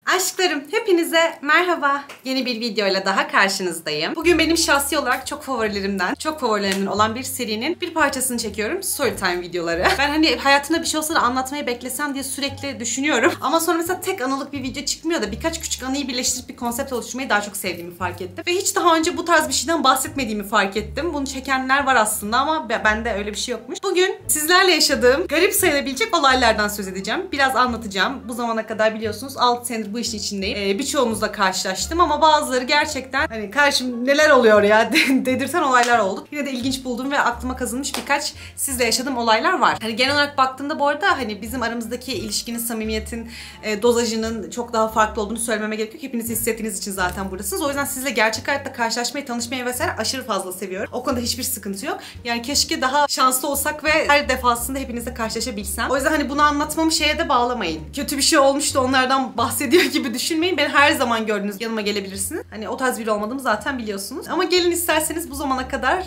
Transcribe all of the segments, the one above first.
Aşklarım, hepinize merhaba. Yeni bir videoyla daha karşınızdayım. Bugün benim şahsi olarak çok favorilerimden olan bir serinin bir parçasını çekiyorum. Storytime videoları. Ben hani hayatımda bir şey olsa da anlatmayı beklesem diye sürekli düşünüyorum. Ama sonra mesela tek anılık bir video çıkmıyor da birkaç küçük anıyı birleştirip bir konsept oluşturmayı daha çok sevdiğimi fark ettim. Ve hiç daha önce bu tarz bir şeyden bahsetmediğimi fark ettim. Bunu çekenler var aslında ama bende öyle bir şey yokmuş. Bugün sizlerle yaşadığım garip sayılabilecek olaylardan söz edeceğim. Biraz anlatacağım. Bu zamana kadar biliyorsunuz 6 senedir bu işin içindeyim. Birçoğumuzla karşılaştım ama bazıları gerçekten hani karşım neler oluyor ya dedirten olaylar oldu. Yine de ilginç buldum ve aklıma kazınmış birkaç sizle yaşadığım olaylar var. Hani genel olarak baktığımda bu arada hani bizim aramızdaki ilişkinin, samimiyetin, dozajının çok daha farklı olduğunu söylememe gerek yok. Hepiniz hissettiğiniz için zaten buradasınız. O yüzden sizle gerçek hayatta karşılaşmayı, tanışmayı vesaire aşırı fazla seviyorum. O konuda hiçbir sıkıntı yok. Yani keşke daha şanslı olsak ve her defasında hepinizle karşılaşabilsem. O yüzden hani bunu anlatmamı şeye de bağlamayın. Kötü bir şey olmuştu onlardan bahsediyor gibi düşünmeyin. Beni her zaman gördüğünüz yanıma gelebilirsiniz. Hani o tarz biri olmadığımı zaten biliyorsunuz. Ama gelin isterseniz bu zamana kadar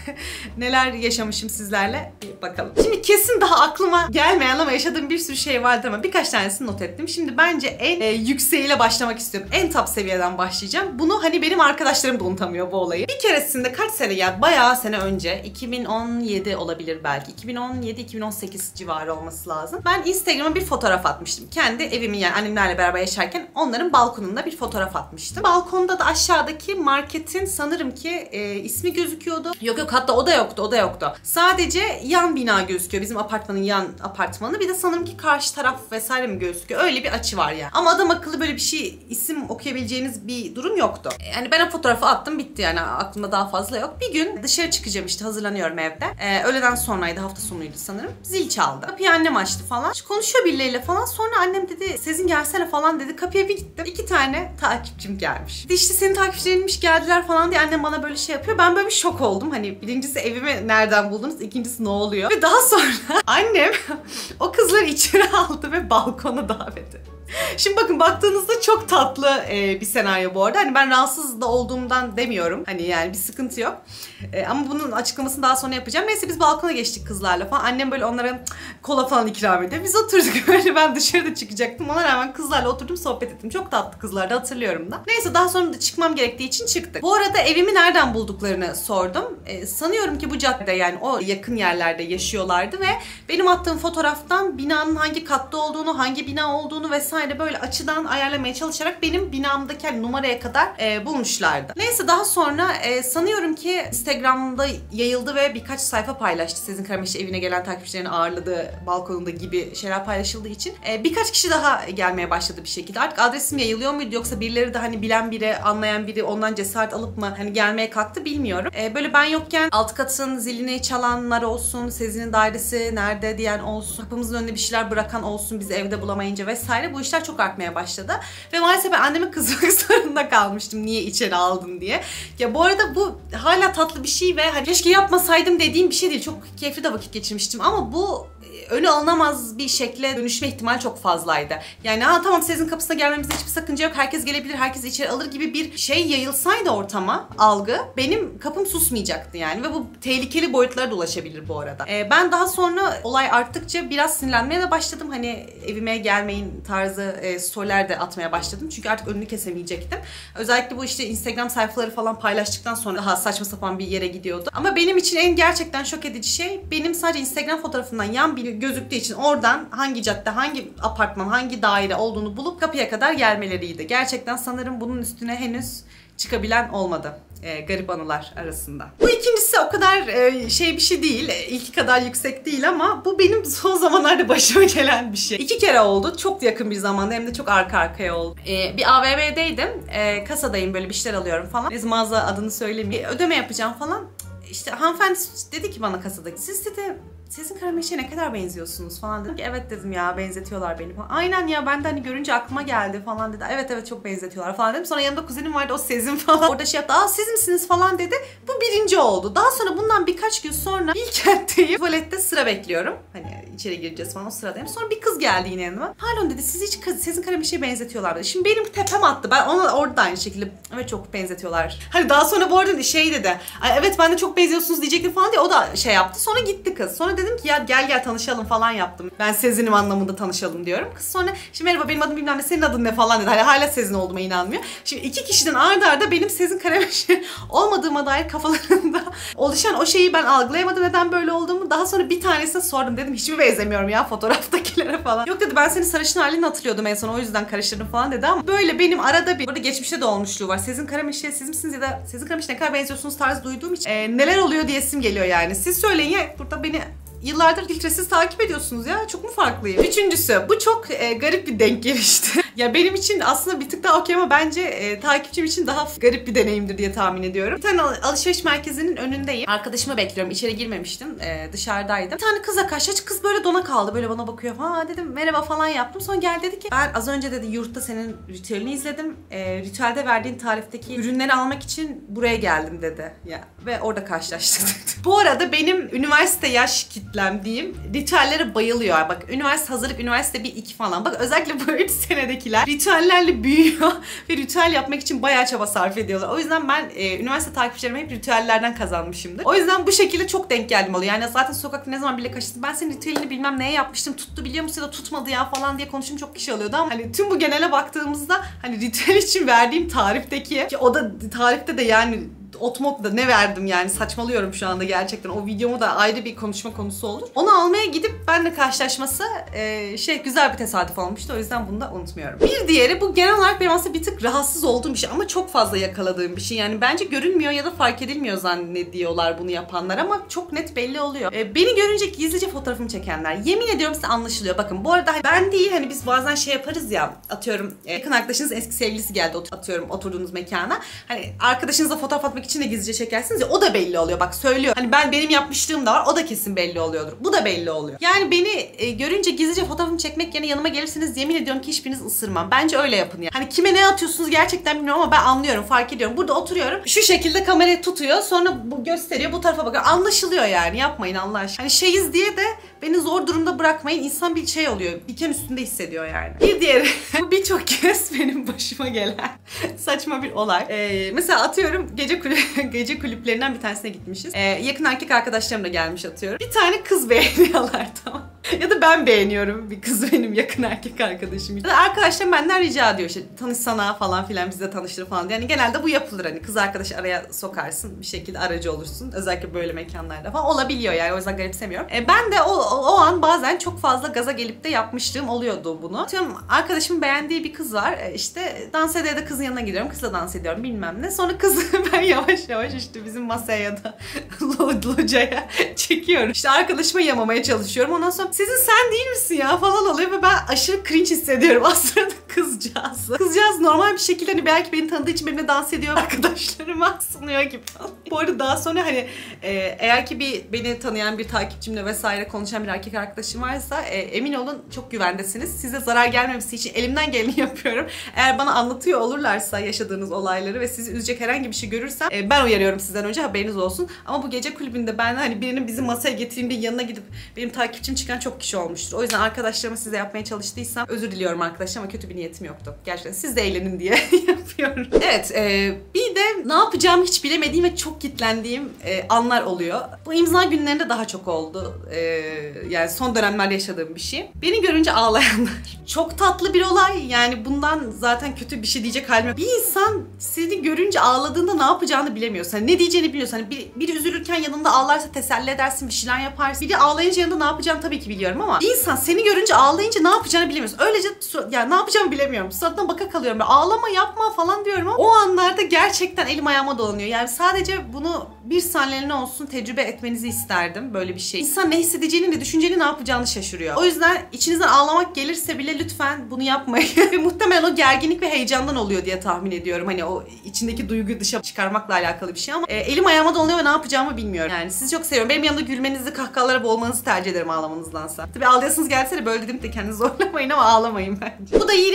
neler yaşamışım sizlerle bir bakalım. Şimdi kesin daha aklıma gelmeyen ama yaşadığım bir sürü şey vardı ama birkaç tanesini not ettim. Şimdi bence en yükseğiyle başlamak istiyorum. En top seviyeden başlayacağım. Bunu hani benim arkadaşlarım da unutamıyor bu olayı. Bir keresinde kaç sene ya bayağı sene önce 2017 olabilir belki. 2017-2018 civarı olması lazım. Ben Instagram'a bir fotoğraf atmıştım. Kendi evimin yani annemlerle beraber yaşarken onların balkonunda bir fotoğraf atmıştım. Balkonda da aşağıdaki marketin sanırım ki ismi gözüküyordu. Yok hatta o da yoktu. Sadece yan bina gözüküyor. Bizim apartmanın yan apartmanı. Bir de sanırım ki karşı taraf vesaire mi gözüküyor? Öyle bir açı var yani. Ama adam akıllı böyle bir şey isim okuyabileceğiniz bir durum yoktu. Yani ben o fotoğrafı attım bitti yani aklımda daha fazla yok. Bir gün dışarı çıkacağım işte hazırlanıyorum evde. Öğleden sonraydı hafta sonuydu sanırım. Zil çaldı. Kapıyı annem açtı falan. Konuşuyor birileriyle falan. Sonra annem dedi Sezin gelsene falan dedi. Kapıya bir gittim. 2 tane takipçim gelmiş. İşte senin takipçilerinmiş geldiler falan diye annem bana böyle şey yapıyor. Ben böyle bir şok oldum. Hani birincisi evimi nereden buldunuz? İkincisi ne oluyor? Ve daha sonra annem o kızları içeri aldı ve balkona davet etti. Şimdi bakın baktığınızda çok tatlı bir senaryo bu arada. Hani ben rahatsız da olduğumdan demiyorum. Hani yani bir sıkıntı yok. Ama bunun açıklamasını daha sonra yapacağım. Neyse biz balkona geçtik kızlarla falan. Annem böyle onlara kola falan ikram ediyor. Biz oturduk böyle ben dışarıda çıkacaktım. Ona rağmen kızlarla oturdum sohbet ettim. Çok tatlı kızlardı hatırlıyorum da. Neyse daha sonra da çıkmam gerektiği için çıktık. Bu arada evimi nereden bulduklarını sordum. Sanıyorum ki bu caddede yani o yakın yerlerde yaşıyorlardı ve benim attığım fotoğraftan binanın hangi katta olduğunu, hangi bina olduğunu vesaire böyle açıdan ayarlamaya çalışarak benim binamdaki hani numaraya kadar bulmuşlardı. Neyse daha sonra sanıyorum ki Instagram'da yayıldı ve birkaç sayfa paylaştı. Sezin Karameşi evine gelen takipçilerini ağırladığı balkonunda gibi şeyler paylaşıldığı için birkaç kişi daha gelmeye başladı bir şekilde. Artık adresim yayılıyor muydu yoksa birileri de hani bilen biri, anlayan biri ondan cesaret alıp mı hani gelmeye kalktı bilmiyorum. Böyle ben yokken alt katın zilini çalanlar olsun, Sezin'in dairesi nerede diyen olsun, kapımızın önünde bir şeyler bırakan olsun bizi evde bulamayınca vesaire bu işler çok artmaya başladı. Ve maalesef ben anneme kızmak zorunda kalmıştım niye içeri aldın diye. Ya bu arada bu hala tatlı bir şey ve hani keşke yapmasaydım dediğim bir şey değil. Çok keyifli de vakit geçirmiştim ama bu önü alınamaz bir şekle dönüşme ihtimali çok fazlaydı. Yani tamam Sezin kapısına gelmemizde hiçbir sakınca yok. Herkes gelebilir, herkes içeri alır gibi bir şey yayılsaydı ortama, algı benim kapım susmayacaktı yani ve bu tehlikeli boyutlara da ulaşabilir bu arada. Ben daha sonra olay arttıkça biraz sinirlenmeye de başladım. Hani evime gelmeyin tarzı storyler de atmaya başladım. Çünkü artık önünü kesemeyecektim. Özellikle bu işte Instagram sayfaları falan paylaştıktan sonra daha saçma sapan bir yere gidiyordu. Ama benim için en gerçekten şok edici şey benim sadece Instagram fotoğrafından yan bir gözüktüğü için oradan hangi cadde, hangi apartman, hangi daire olduğunu bulup kapıya kadar gelmeleriydi. Gerçekten sanırım bunun üstüne henüz çıkabilen olmadı. Garip anılar arasında. Bu ikincisi o kadar bir şey değil. İlki kadar yüksek değil ama bu benim son zamanlarda başıma gelen bir şey. 2 kere oldu. Çok yakın bir zamanda hem de çok arka arkaya oldu. Bir AVM'deydim. Kasadayım böyle bir şeyler alıyorum falan. Neyse mağaza adını söylemeyeyim. Ödeme yapacağım falan. İşte hanımefendi dedi ki bana kasadaki siz dedi Sezin Karameşi'ye ne kadar benziyorsunuz falan dedim ki evet dedim ya benzetiyorlar beni falan. Aynen ya ben de hani görünce aklıma geldi falan dedi. Evet çok benzetiyorlar falan dedim. Sonra yanımda kuzenim vardı o Sezin falan. Orada şey yaptı siz misiniz falan dedi. Bu birinci oldu. Daha sonra bundan birkaç gün sonra Bilkent'teyim. Tuvalette sıra bekliyorum. Hani içeri gireceğiz falan o sıradayım. Sonra bir kız geldi yine yanıma. Pardon dedi siz hiç Sezin Karameşi'ye benzetiyorlar dedi. Şimdi benim tepem attı. Ben ona orada aynı şekilde evet çok benzetiyorlar. Hani daha sonra bu arada şey dedi. Evet ben de çok benziyorsunuz diyecektim falan diye o da şey yaptı. Sonra gitti kız. Sonra dedim ki ya gel tanışalım falan yaptım. Ben Sezin'im anlamında tanışalım diyorum. Kız sonra şimdi merhaba benim adım bilmem ne, senin adın ne falan dedi. Hani hala Sezin olduğuma inanmıyor. Şimdi iki kişiden arda arda benim Sezin Karameşe olmadığıma dair kafalarında oluşan o şeyi ben algılayamadım, neden böyle olduğumu. Daha sonra bir tanesine sordum, dedim hiç mi benzemiyorum ya fotoğraftakilere falan. Yok dedi, ben senin sarışın halini hatırlıyordum en son, o yüzden karıştırdım falan dedi. Ama böyle benim arada bir, burada geçmişte de olmuşluğu var. Sezin Karameşe siz misiniz ya da Sezin Karameşe ne kadar benziyorsunuz tarzı duyduğum için neler oluyor diyesim geliyor yani. Siz söyleyin ya, burada beni yıllardır filtresiz takip ediyorsunuz ya. Çok mu farklıyım? Üçüncüsü, bu çok garip bir denk gelişti. Ya benim için aslında bir tık daha okey ama bence takipçim için daha garip bir deneyimdir diye tahmin ediyorum. Bir tane alışveriş merkezinin önündeyim. Arkadaşımı bekliyorum. İçeri girmemiştim. Dışarıdaydım. Bir tane kızla karşılaştık. Kız böyle dona kaldı. Böyle bana bakıyor. Ha dedim merhaba falan yaptım. Sonra gel dedi ki ben az önce dedi yurtta senin ritüelini izledim. Ritüelde verdiğin tarifteki ürünleri almak için buraya geldim dedi. Ya ve orada karşılaştık dedi. Bu arada benim üniversite yaş kitlem diyeyim ritüellere bayılıyor. Bak üniversite hazırlık, üniversite 1-2 falan. Bak özellikle bu 3 senedekiler ritüellerle büyüyor ve ritüel yapmak için bayağı çaba sarf ediyorlar. O yüzden ben üniversite takipçilerimi hep ritüellerden kazanmışımdır. O yüzden bu şekilde çok denk geldim oluyor. Yani zaten sokakta ne zaman bile kaçtım. Ben senin ritüelini bilmem neye yapmıştım. Tuttu biliyor musun ya da tutmadı ya falan diye konuşan çok kişi oluyordu ama hani tüm bu genele baktığımızda hani ritüel için verdiğim tarifteki ki o da tarifte de yani Otmok'da ne verdim yani, saçmalıyorum şu anda gerçekten. O videomu da ayrı bir konuşma konusu olur. Onu almaya gidip benimle karşılaşması güzel bir tesadüf olmuştu. O yüzden bunu da unutmuyorum. Bir diğeri, bu genel olarak benim aslında bir tık rahatsız olduğum bir şey ama çok fazla yakaladığım bir şey. Yani bence görünmüyor ya da fark edilmiyor zannediyorlar bunu yapanlar ama çok net belli oluyor. Beni görünce gizlice fotoğrafımı çekenler. Yemin ediyorum size anlaşılıyor. Bakın bu arada ben değil, hani biz bazen şey yaparız ya, atıyorum yakın arkadaşınız eski sevgilisi geldi atıyorum oturduğunuz mekana. Hani arkadaşınızla fotoğraf atmak için de gizlice çekersiniz ya, o da belli oluyor. Bak söylüyor. Hani benim yapmışlığım da var. O da kesin belli oluyordur. Bu da belli oluyor. Yani beni görünce gizlice fotoğrafımı çekmek yerine yanıma gelirsiniz, yemin ediyorum ki hiçbiriniz ısırmam. Bence öyle yapın ya. Hani kime ne atıyorsunuz gerçekten bilmiyorum ama ben anlıyorum, fark ediyorum. Burada oturuyorum. Şu şekilde kamerayı tutuyor. Sonra bu gösteriyor. Bu tarafa bakıyor. Anlaşılıyor yani. Yapmayın Allah aşkına. Hani şeyiz diye de beni zor durumda bırakmayın. İnsan bir şey oluyor. Diken üstünde hissediyor yani. Bir diğeri. Bu birçok kez benim başıma gelen saçma bir olay. Mesela atıyorum gece kulüplerinden bir tanesine gitmişiz. Yakın erkek arkadaşlarım da gelmiş atıyorum. Bir tane kız beğeniyorlar tamam. Ya da ben beğeniyorum bir kız, benim yakın erkek arkadaşım. Ya da arkadaşlarım benden rica ediyor işte tanışsana falan filan, bizi de tanıştır falan. Yani genelde bu yapılır, hani kız arkadaşı araya sokarsın, bir şekilde aracı olursun. Özellikle böyle mekanlarda falan olabiliyor yani, o yüzden garipsemiyorum. Ben de o an bazen çok fazla gaza gelip de yapmışlığım oluyordu bunu. Atıyorum arkadaşımın beğendiği bir kız var. İşte dans ede de kızın yanına gidiyorum. Kızla dans ediyorum bilmem ne. Sonra kızı ben yavaş yavaş işte bizim masaya ya da locaya çekiyorum. İşte arkadaşıma yamamaya çalışıyorum. Ondan sonra sizin sen değil misin ya falan oluyor ve ben aşırı cringe hissediyorum aslında kızcağız. Kızcağız normal bir şekilde hani belki beni tanıdığı için benimle dans ediyor, arkadaşlarıma sunuyor gibi falan. Bu arada daha sonra hani eğer ki beni tanıyan bir takipçimle vesaire konuşan bir erkek arkadaşım varsa emin olun çok güvendesiniz. Size zarar gelmemesi için elimden geleni yapıyorum. Eğer bana anlatıyor olurlarsa yaşadığınız olayları ve sizi üzecek herhangi bir şey görürsem ben uyarıyorum sizden önce, haberiniz olsun. Ama bu gece kulübünde ben hani birinin bizi masaya getireyim diye yanına gidip benim takipçim çıkan çok kişi olmuştur. O yüzden arkadaşlarıma size yapmaya çalıştıysam özür diliyorum arkadaşlar ama kötü bir niyetim yoktu. Gerçekten siz de eğlenin diye yapıyorum. Evet, bir de ne yapacağımı hiç bilemediğim ve çok kitlendiğim anlar oluyor. Bu imza günlerinde daha çok oldu. Yani son dönemlerde yaşadığım bir şey. Beni görünce ağlayanlar. Çok tatlı bir olay. Yani bundan zaten kötü bir şey diyecek halim yok. Bir insan seni görünce ağladığında ne yapacağını bilemiyorsun. Hani ne diyeceğini biliyorsun. Hani biri üzülürken yanında ağlarsa teselli edersin, bir şeyler yaparsın. Biri ağlayınca yanında ne yapacağını tabii ki biliyorum ama bir insan seni görünce ağlayınca ne yapacağını bilemiyorsun. Öylece yani ne yapacağımı bilemiyorum. Suratına baka kalıyorum. Böyle, ağlama yapma falan diyorum ama o anlarda gerçekten elim ayağıma dolanıyor. Yani sadece bunu bir saniyeliğine olsun tecrübe etmenizi isterdim, böyle bir şey. İnsan ne hissedeceğini de düşüneceğini, ne yapacağını şaşırıyor. O yüzden içinizden ağlamak gelirse bile lütfen bunu yapmayın. Ve muhtemelen o gerginlik ve heyecandan oluyor diye tahmin ediyorum. Hani o içindeki duyguyu dışa çıkarmakla alakalı bir şey ama elim ayağıma dolanıyor ve ne yapacağımı bilmiyorum. Yani sizi çok seviyorum. Benim yanımda gülmenizi, kahkahalara boğulmanızı tercih ederim ağlamanızdansa. Tabii ağlayasınız gelse de böyle dedim de kendinizi zorlamayın ama ağlamayın bence. Bu da yine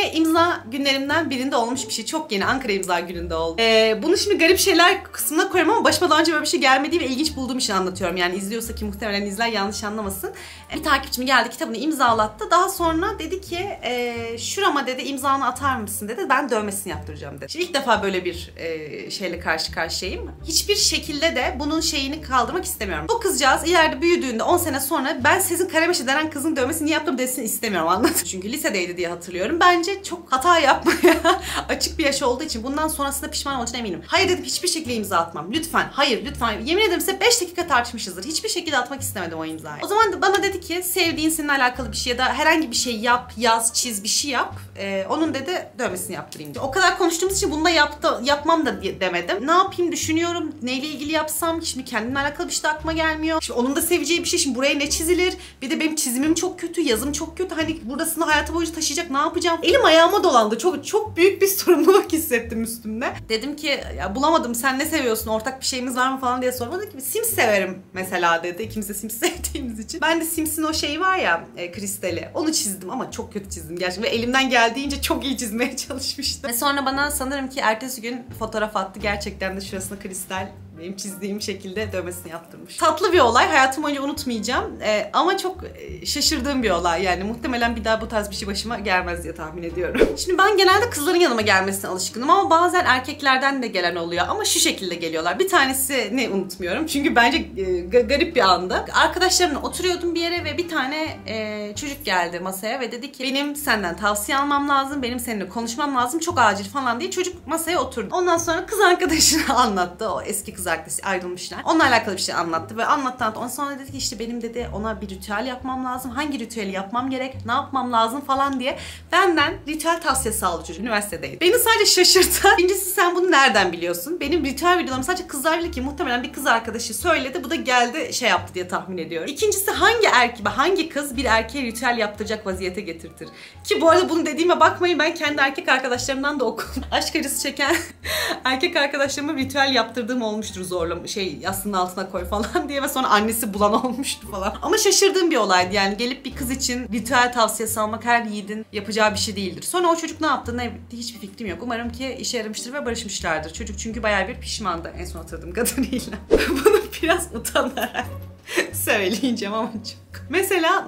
Yine imza günlerimden birinde olmuş bir şey. Çok yeni Ankara imza gününde oldu. Bunu şimdi garip şeyler kısmına koyuyorum ama başıma daha önce böyle bir şey gelmediği ve ilginç bulduğum için anlatıyorum. Yani izliyorsa ki muhtemelen izler, yanlış anlamasın. Bir takipçim geldi, kitabını imzalattı. Daha sonra dedi ki şurama dedi imzanı atar mısın dedi. Ben dövmesini yaptıracağım dedi. Şimdi ilk defa böyle bir şeyle karşı karşıyayım. Hiçbir şekilde de bunun şeyini kaldırmak istemiyorum. O kızcağız ileride büyüdüğünde 10 sene sonra ben Sezin Karameşe denen kızın dövmesini yaptım desin istemiyorum, anladın? Çünkü lisedeydi diye hatırlıyorum. Bence çok hata yapmaya açık bir yaş olduğu için bundan sonrasında pişman olacağına eminim. Hayır dedim, hiçbir şekilde imza atmam. Lütfen, hayır lütfen. Yemin ederim size 5 dakika tartışmışızdır. Hiçbir şekilde atmak istemedim o imzayı. O zaman bana dedi ki sevdiğin seninle alakalı bir şey ya da herhangi bir şey yap, yaz, çiz, bir şey yap. Onun dedi dövmesini yaptırayım. O kadar konuştuğumuz için bunu da yapmam da demedim. Ne yapayım düşünüyorum. Neyle ilgili yapsam? Şimdi kendimle alakalı bir şey de aklıma gelmiyor. Şimdi onun da seveceği bir şey. Şimdi buraya ne çizilir? Bir de benim çizimim çok kötü, yazım çok kötü. Hani burasını hayatı boyunca taşıyacak, ne yapacağım? Elim ayağıma dolandı. Çok büyük bir sorumluluk hissettim üstümde. Dedim ki ya bulamadım, sen ne seviyorsun? Ortak bir şeyimiz var mı falan diye sormadı ki. Sims severim mesela dedi. İkimiz de Sims sevdiğimiz için. Ben de Sims'in o şeyi var ya kristali. Onu çizdim ama çok kötü çizdim gerçekten. Ve elimden geldiğince çok iyi çizmeye çalışmıştım. Ve sonra bana sanırım ki ertesi gün fotoğraf attı. Gerçekten de şurasına kristal benim çizdiğim şekilde dövmesini yaptırmış. Tatlı bir olay. Hayatım boyunca unutmayacağım. Ama çok şaşırdığım bir olay. Yani muhtemelen bir daha bu tarz bir şey başıma gelmez diye tahmin ediyorum. Şimdi ben genelde kızların yanıma gelmesine alışkınım ama bazen erkeklerden de gelen oluyor. Ama şu şekilde geliyorlar. Bir tanesini unutmuyorum. Çünkü bence garip bir andı. Arkadaşlarımla oturuyordum bir yere ve bir tane çocuk geldi masaya ve dedi ki benim senden tavsiye almam lazım. Benim seninle konuşmam lazım. Çok acil falan diye çocuk masaya oturdu. Ondan sonra kız arkadaşını anlattı. O eski kız arkadaşı, ayrılmışlar. Onunla alakalı bir şey anlattı ve anlattı. Ondan sonra dedi ki işte benim dedi ona bir ritüel yapmam lazım. Hangi ritüeli yapmam gerek? Ne yapmam lazım falan diye benden ritüel tavsiyesi aldı çocuk. Üniversitedeydi. Beni sadece şaşırttı. Birincisi sen bunu nereden biliyorsun? Benim ritüel videolarım sadece kızlar bilir ki muhtemelen bir kız arkadaşı söyledi. Bu da geldi şey yaptı diye tahmin ediyorum. İkincisi hangi kız bir erkeğe ritüel yaptıracak vaziyete getirtir? Ki bu arada bunu dediğime bakmayın, ben kendi erkek arkadaşlarımdan da okudum. Aşk acısı çeken erkek arkadaşlarıma ritüel yaptırdığım olmuştur zorla. Yastığının altına koy falan diye ve sonra annesi bulan olmuştu falan. Ama şaşırdığım bir olaydı yani, gelip bir kız için ritüel tavsiyesi almak her yiğidin yapacağı bir şey değildir. Sonra o çocuk ne yaptı ne bitti hiçbir fikrim yok. Umarım ki işe yaramıştır ve barışmışlardır. Çocuk çünkü bayağı bir pişmandı en son hatırladığım kadarıyla. Bunu biraz utanarak söyleyeceğim ama çok. Mesela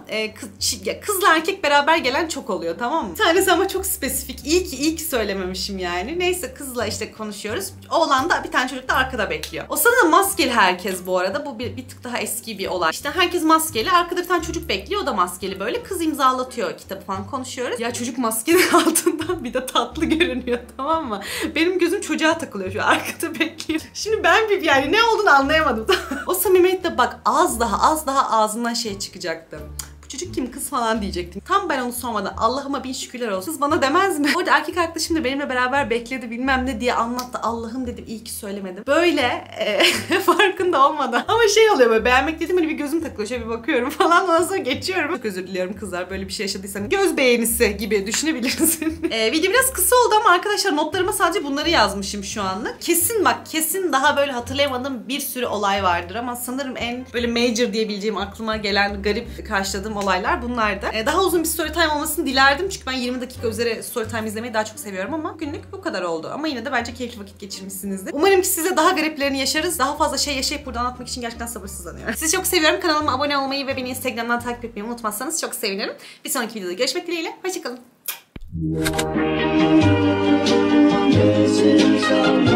kızla erkek beraber gelen çok oluyor, tamam mı? Bir tanesi ama çok spesifik. İyi ki söylememişim yani. Neyse kızla işte konuşuyoruz. Oğlan da bir tane çocuk da arkada bekliyor. O sırada maskeli herkes bu arada. Bu bir tık daha eski bir olay. İşte herkes maskeli. Arkada bir tane çocuk bekliyor. O da maskeli böyle. Kız imzalatıyor kitabı falan, konuşuyoruz. Ya çocuk maskenin altından bir de tatlı görünüyor, tamam mı? Benim gözüm çocuğa takılıyor şu arkada bekliyor. Şimdi ben yani ne olduğunu anlayamadım. O samimiyetle bak az daha ağzından şey çıkacaktı. Bu çocuk kim, kız falan diyecektim. Tam ben onu sormadan Allah'ıma bin şükürler olsun. Kız bana demez mi? Orada erkek arkadaşım da benimle beraber bekledi bilmem ne diye anlattı. Allah'ım dedim, iyi ki söylemedim. Böyle farkında olmadan. Ama şey oluyor böyle, beğenmek dedim hani bir gözüm takılıyor. Şöyle bir bakıyorum falan, ondan sonra geçiyorum. Çok özür diliyorum kızlar, böyle bir şey yaşadıysanız. Göz beğenisi gibi düşünebilirsin. Video biraz kısa oldu ama arkadaşlar notlarıma sadece bunları yazmışım şu anlık. Kesin daha böyle hatırlayamadığım bir sürü olay vardır ama sanırım en böyle major diyebileceğim, aklıma gelen garip karşıladığım olaylar bunlardı. Daha uzun bir story time olmasını dilerdim çünkü ben 20 dakika üzeri story time izlemeyi daha çok seviyorum ama günlük bu kadar oldu. Ama yine de bence keyifli vakit geçirmişsinizdir. Umarım ki size daha gariplerini yaşarız. Daha fazla şey yaşayıp burada anlatmak için gerçekten sabırsızlanıyorum. Sizi çok seviyorum. Kanalıma abone olmayı ve beni Instagram'dan takip etmeyi unutmazsanız çok sevinirim. Bir sonraki videoda görüşmek dileğiyle. Hoşçakalın.